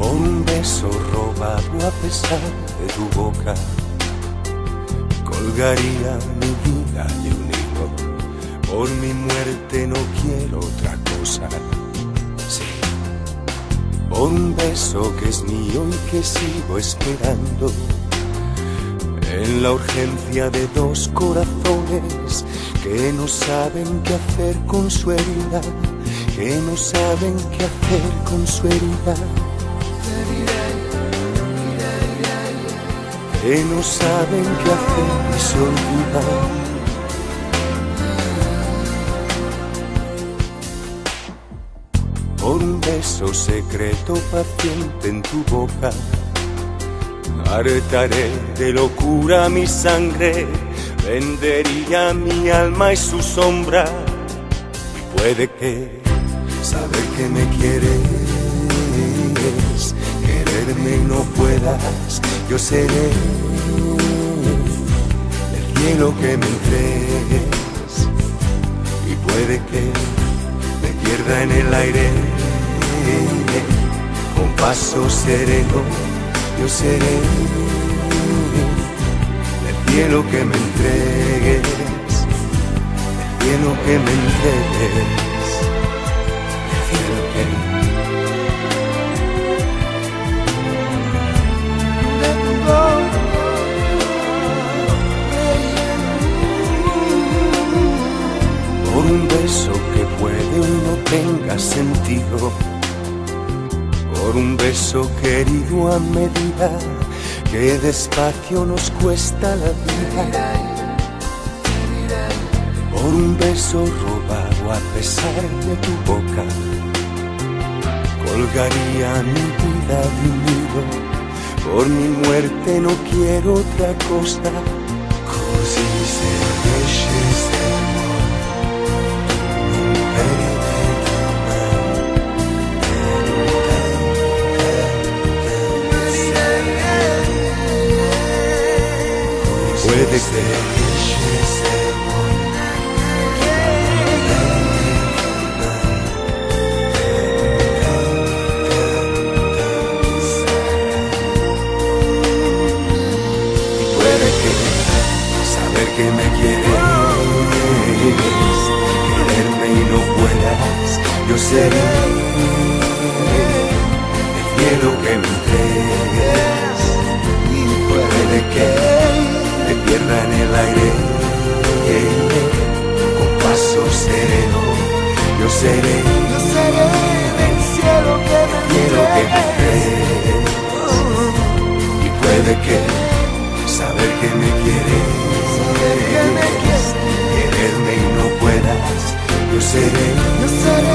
Por un beso robado a pesar de tu boca, colgaría mi vida de un hilo. Por mi muerte no quiero otra cosa. Sí, por un beso que es mío y que sigo esperando. En la urgencia de dos corazones que no saben qué hacer con su herida, que no saben qué hacer con su herida, que no saben qué hacer y se olvidan. Por un beso secreto paciente en tu boca, hartaré de locura mi sangre, vendería mi alma y su sombra. Y puede que saber que me quieres, quererme y no puedas, yo seré el cielo que me entregues. Y puede que me pierda en el aire, con paso sereno, yo seré el cielo que me entregues, el cielo que me entregues, el cielo que por un beso que puede o no tenga sentido, por un beso querido a medida, que despacio nos cuesta la vida. Por un beso robado a pesar de tu boca, colgaría mi vida de un hilo. Por mi muerte no quiero otra cosa. Così se riesce puede ser que me quieres, quererme y no puedas, yo seré el cielo que me entregues. Y puede que me pierda en el aire, con paso sereno, yo seré el cielo que me entregues. Y puede que saber que me quieres, quererme y no puedas, yo seré